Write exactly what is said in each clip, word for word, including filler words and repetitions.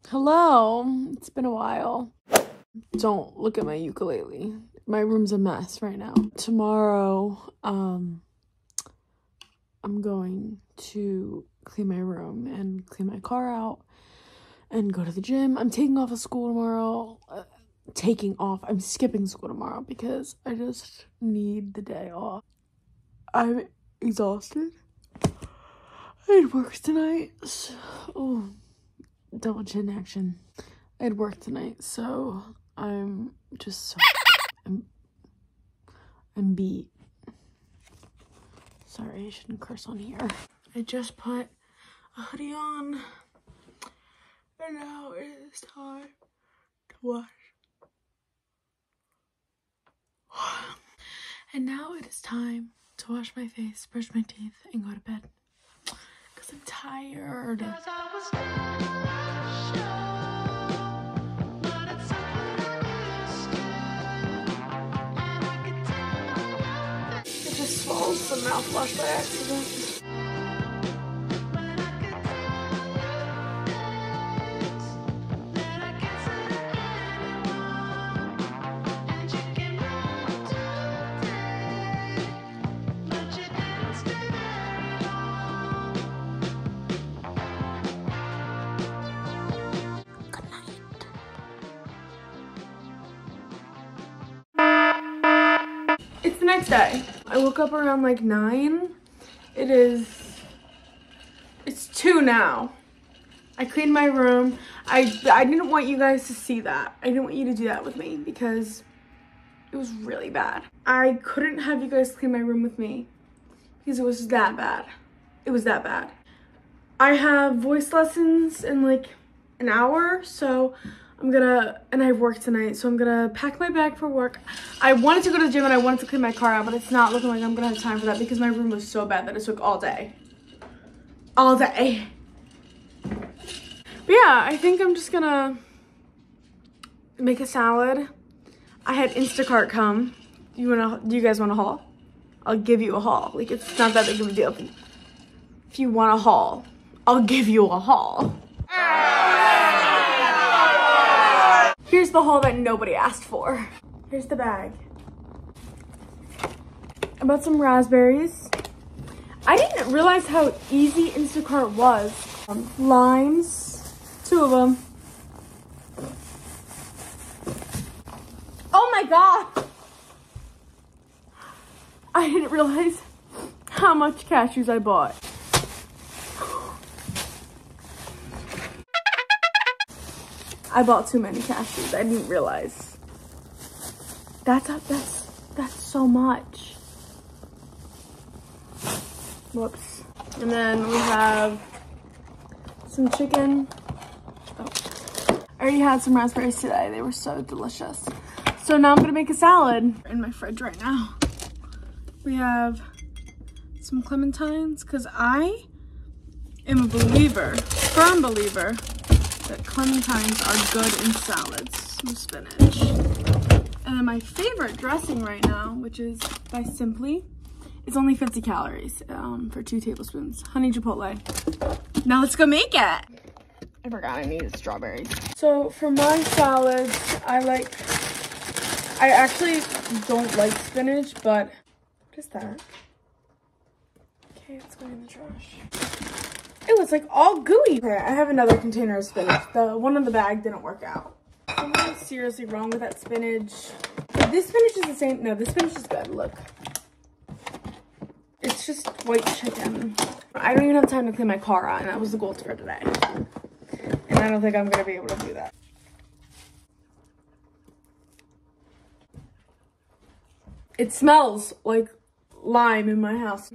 Hello, it's been a while. Don't look at my ukulele. My room's a mess right now. Tomorrow, um, I'm going to clean my room and clean my car out and go to the gym. I'm taking off of school tomorrow. Uh, taking off. I'm skipping school tomorrow because I just need the day off. I'm exhausted. I had work tonight. So, oh, double chin action. I had work tonight, so I'm just so I'm, I'm beat. Sorry, I shouldn't curse on here. I just put a hoodie on, and now it is time to wash. And now it is time to wash my face, brush my teeth, and go to bed. Because I'm tired. I just swallowed some mouthwash by accident. It's the next day. I woke up around like nine. It is, it's two now. I cleaned my room. I, I didn't want you guys to see that. I didn't want you to do that with me because it was really bad. I couldn't have you guys clean my room with me because it was that bad. It was that bad. I have voice lessons in like an hour, so I'm gonna, and I have work tonight, so I'm gonna pack my bag for work. I wanted to go to the gym and I wanted to clean my car out, but it's not looking like I'm gonna have time for that because my room was so bad that it took all day. All day. But yeah, I think I'm just gonna make a salad. I had Instacart come. You wanna, do you guys want a haul? I'll give you a haul. Like, it's not that big of a deal. If you want a haul, I'll give you a haul. Here's the haul that nobody asked for. Here's the bag. I bought some raspberries. I didn't realize how easy Instacart was. Um, limes, two of them. Oh my God. I didn't realize how much cashews I bought. I bought too many cashews. I didn't realize. That's a, that's that's so much. Whoops. And then we have some chicken. Oh. I already had some raspberries today. They were so delicious. So now I'm gonna make a salad in my fridge right now. We have some clementines because I am a believer, firm believer, that clementines are good in salads. Some spinach. And then my favorite dressing right now, which is by Simply, it's only fifty calories um, for two tablespoons. Honey chipotle. Now let's go make it. I forgot I needed strawberries. So for my salads, I like, I actually don't like spinach, but what is that? Okay, it's going in the trash. It was like all gooey. Okay, I have another container of spinach. The one in the bag didn't work out. Something seriously wrong with that spinach. This spinach is the same. No, this spinach is good. Look. It's just white chicken. I don't even have time to clean my car out, and that was the goal for today. And I don't think I'm going to be able to do that. It smells like lime in my house.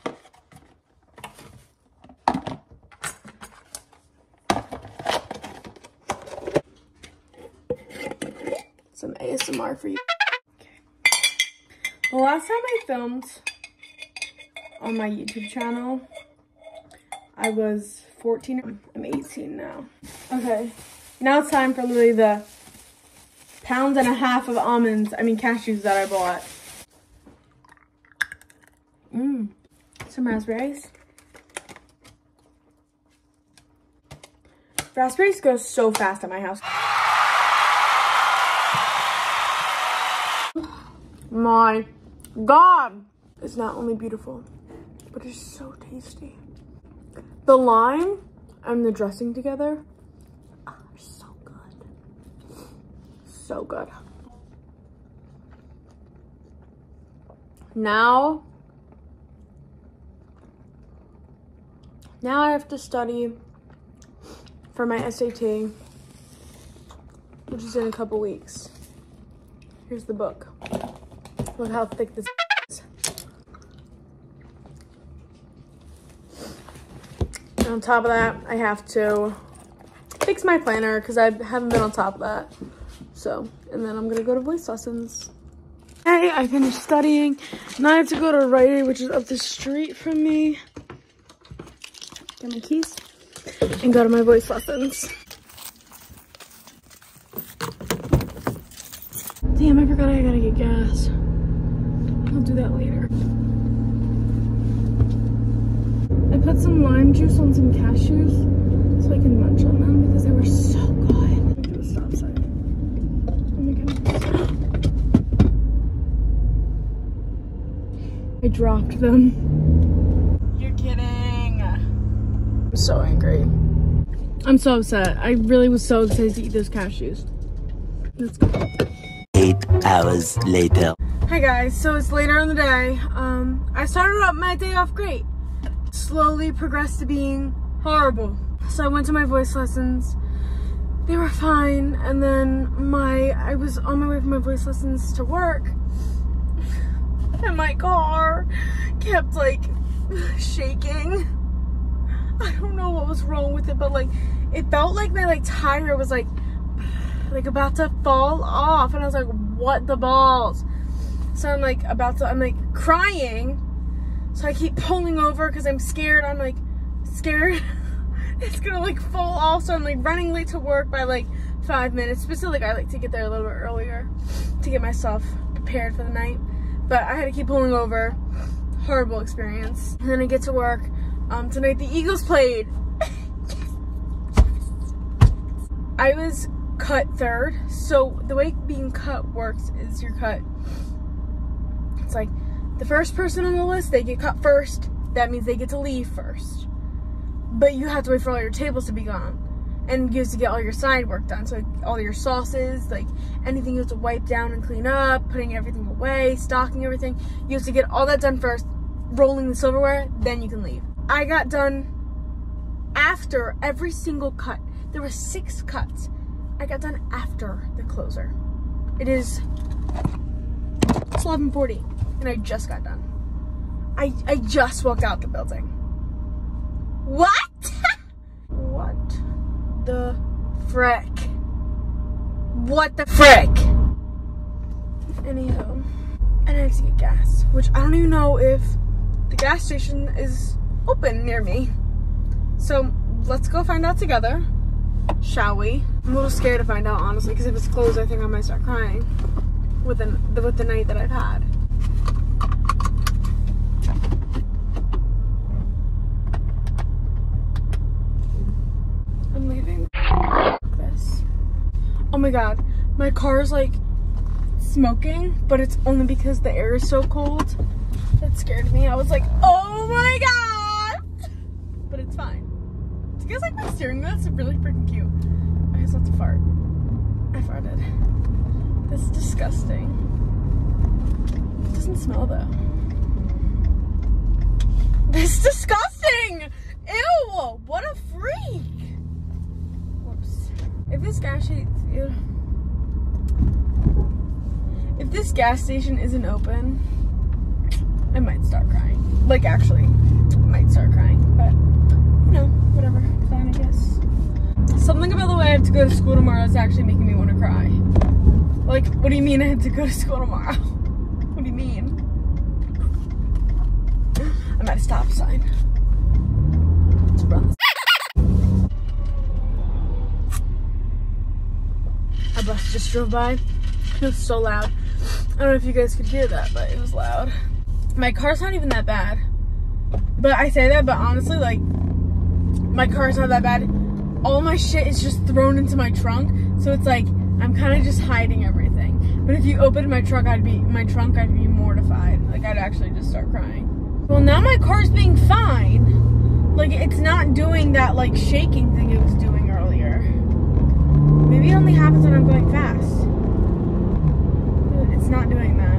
Some A S M R for you. Okay. The last time I filmed on my YouTube channel, I was fourteen. I'm eighteen now. Okay. Now it's time for literally the pound and a half of almonds, I mean cashews that I bought. Mmm. Some raspberries. Raspberries go so fast at my house. My God. It's not only beautiful, but it's so tasty. The lime and the dressing together are so good. So good. Now, now I have to study for my S A T, which is in a couple weeks. Here's the book. Look how thick this is. And on top of that, I have to fix my planner because I haven't been on top of that. So, and then I'm gonna go to voice lessons. Hey, I finished studying. Now I have to go to Rite Aid, which is up the street from me. Get my keys and go to my voice lessons. Damn, I forgot I gotta get gas. I'll do that later. I put some lime juice on some cashews so I can munch on them because they were so good. Look at the stop sign. Oh my goodness. I dropped them. You're kidding. I'm so angry. I'm so upset. I really was so excited to eat those cashews. Let's go. Eight hours later. Hi guys, so it's later in the day. Um, I started out my day off great. Slowly progressed to being horrible. So I went to my voice lessons. They were fine. And then my, I was on my way from my voice lessons to work. And my car kept like shaking. I don't know what was wrong with it, but like it felt like my like tire was like like about to fall off, and I was like, what the balls? So I'm like about to, I'm like crying. So I keep pulling over because I'm scared. I'm like scared it's gonna like fall off. So I'm like running late to work by like five minutes. Specifically, I like to get there a little bit earlier to get myself prepared for the night. But I had to keep pulling over. Horrible experience. And then I get to work. Um, tonight the Eagles played. I was cut third. So the way being cut works is you're cut. It's like the first person on the list, they get cut first. That means they get to leave first. But you have to wait for all your tables to be gone. And you have to get all your side work done. So all your sauces, like anything you have to wipe down and clean up, putting everything away, stocking everything. You have to get all that done first, rolling the silverware, then you can leave. I got done after every single cut. There were six cuts. I got done after the closer. It is it's eleven forty and I just got done. I, I just walked out the building. What? What the frick? What the frick? Anywho, and I have to get gas, which I don't even know if the gas station is open near me. So let's go find out together, shall we? I'm a little scared to find out, honestly, because if it's closed, I think I might start crying with the, with the night that I've had. I'm leaving. This. Oh my god, my car is like smoking, but it's only because the air is so cold. That scared me. I was like, oh my god! But it's fine. Do you guys like my steering wheel? It's really freaking cute. I just have to fart. I farted. That's disgusting. It doesn't smell though. That's disgusting! Ew! What a freak! Whoops. If this gas station, ew. If this gas station isn't open, I might start crying. Like, actually, I might start crying. But, you know, whatever. Fine, I guess. Something about the way I have to go to school tomorrow is actually making me want to cry. Like, what do you mean I have to go to school tomorrow? What do you mean? I'm at a stop sign. Let's run this. A bus just drove by. It was so loud. I don't know if you guys could hear that, but it was loud. My car's not even that bad. But I say that, but honestly, like, my car's not that bad all my shit is just thrown into my trunk. So it's like, I'm kind of just hiding everything. But if you opened my trunk, I'd be, my trunk, I'd be mortified. Like, I'd actually just start crying. Well, now my car's being fine. Like, it's not doing that, like, shaking thing it was doing earlier. Maybe it only happens when I'm going fast. It's not doing that.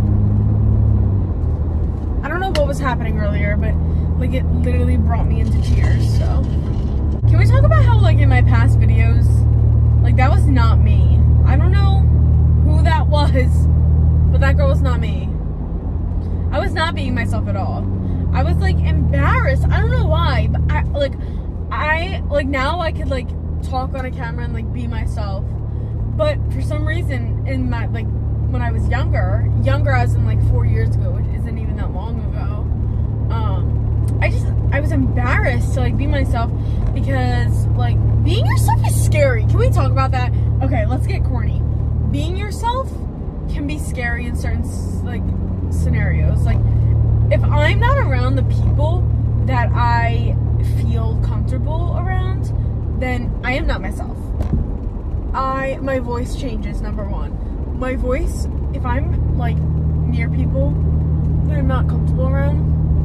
I don't know what was happening earlier, but, like, it literally brought me into tears, so. Can we talk about how, like, in my past videos, like, that was not me. I don't know who that was, but that girl was not me. I was not being myself at all. I was, like, embarrassed. I don't know why, but I, like, I, like, now I could, like, talk on a camera and, like, be myself. But for some reason, in my, like, when I was younger, younger as in, like, four years ago, which isn't even that long ago, um, I just, I was embarrassed to, like, be myself because, like, being yourself is scary. Can we talk about that? Okay, let's get corny. Being yourself can be scary in certain, like, scenarios. Like, if I'm not around the people that I feel comfortable around, then I am not myself. I, my voice changes, number one. My voice, if I'm, like, near people that I'm not comfortable around,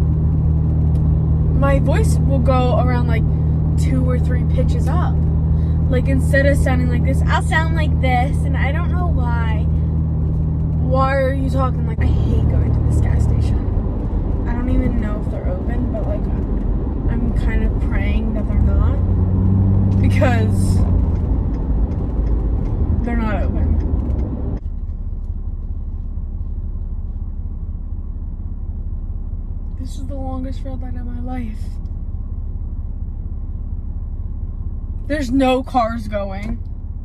my voice will go around, like, two or three pitches up. Like, instead of sounding like this, I'll sound like this, and I don't know why. Why are you talking like, I hate going to this gas station. I don't even know if they're open, but, like, I'm kind of praying that they're not, because they're not open. This is the longest red light of my life. There's no cars going.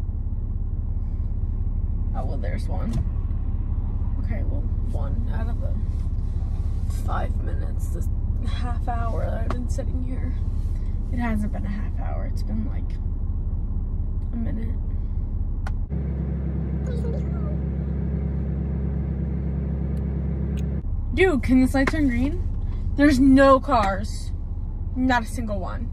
Oh, well, there's one. Okay, well, one out of the five minutes, this half hour that I've been sitting here. It hasn't been a half hour. It's been like a minute. Dude, can this light turn green? There's no cars. Not a single one.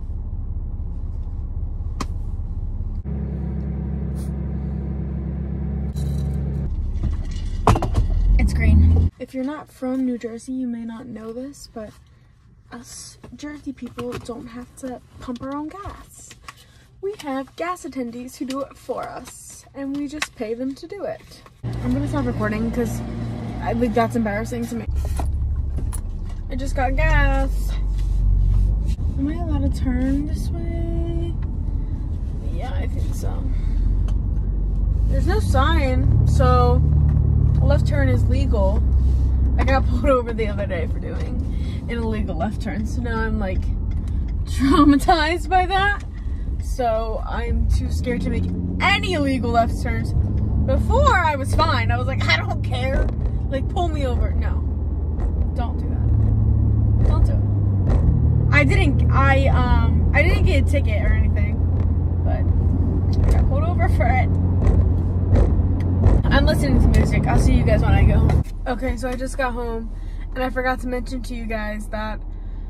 It's green. If you're not from New Jersey, you may not know this, but us Jersey people don't have to pump our own gas. We have gas attendees who do it for us, and we just pay them to do it. I'm gonna stop recording because I think that's embarrassing to me. I just got gas. Am I allowed to turn this way? Yeah, I think so. There's no sign, so a left turn is legal. I got pulled over the other day for doing an illegal left turn, so now I'm like traumatized by that. So I'm too scared to make any illegal left turns. Before I was fine. I was like, I don't care. Like, pull me over. No, don't do that. Don't do it. I didn't. I um. I didn't get a ticket or anything, but I got pulled over for it. I'm listening to music. I'll see you guys when I go home. Okay, so I just got home, and I forgot to mention to you guys that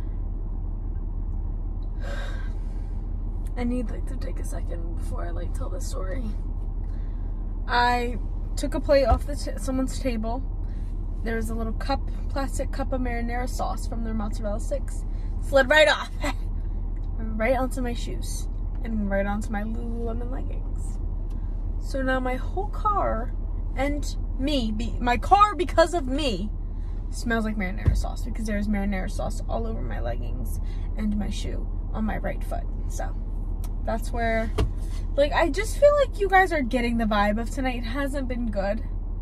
I need like to take a second before I like tell this story. I took a plate off the t someone's table. There was a little cup, plastic cup of marinara sauce from their mozzarella sticks. Slid right off, right onto my shoes, and right onto my Lululemon leggings. So now my whole car and me, be, my car because of me, smells like marinara sauce because there's marinara sauce all over my leggings and my shoe on my right foot. So that's where, like, I just feel like you guys are getting the vibe of tonight. It hasn't been good,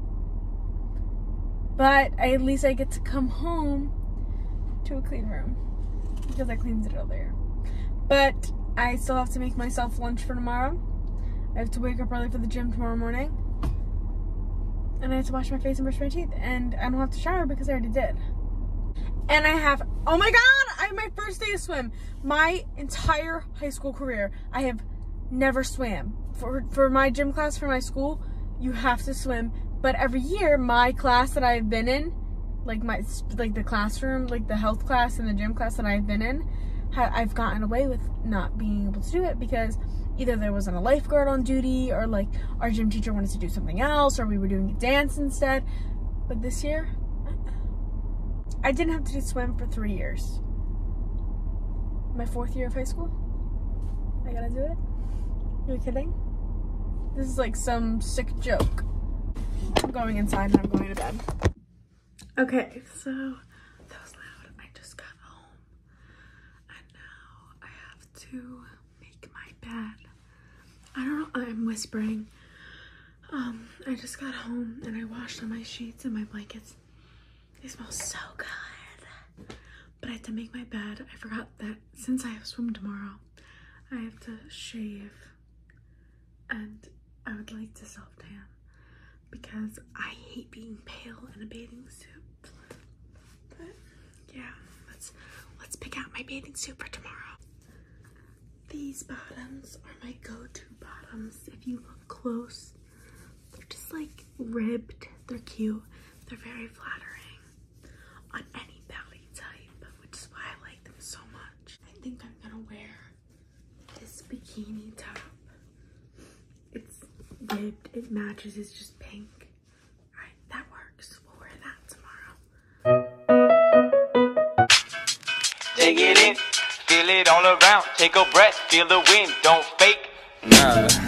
but I, at least I get to come home to a clean room because I cleaned it earlier. But I still have to make myself lunch for tomorrow. I have to wake up early for the gym tomorrow morning. And I have to wash my face and brush my teeth. And I don't have to shower because I already did. And I have, oh my God, I have my first day of swim. My entire high school career, I have never swam. For, for my gym class for my school, you have to swim. But every year, my class that I've been in, like my, like the classroom, like the health class and the gym class that I've been in, I've gotten away with not being able to do it because either there wasn't a lifeguard on duty, or like our gym teacher wanted to do something else, or we were doing a dance instead. But this year, I didn't have to do swim for three years. My fourth year of high school, I gotta do it. You're kidding? This is like some sick joke. I'm going inside and I'm going to bed. Okay, so that was loud. I just got home and now I have to make my bed. I don't know, I'm whispering. Um, I just got home and I washed all my sheets and my blankets. They smell so good. But I had to make my bed. I forgot that since I have swim tomorrow, I have to shave and I would like to self-tan because I hate being pale in a bathing suit. But yeah, let's let's pick out my bathing suit for tomorrow. These bottoms are my go-to bottoms. If you look close, they're just like ribbed. They're cute. They're very flattering on any belly type, which is why I like them so much. I think I'm gonna wear this bikini top. It's ribbed, it matches, it's just pink. All right, that works. We'll wear that tomorrow. Take it in, feel it all around. Take a breath, feel the wind, don't fake. Nah.